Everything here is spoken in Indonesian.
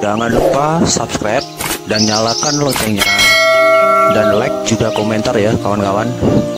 Jangan lupa subscribe dan nyalakan loncengnya, dan like juga komentar ya kawan-kawan.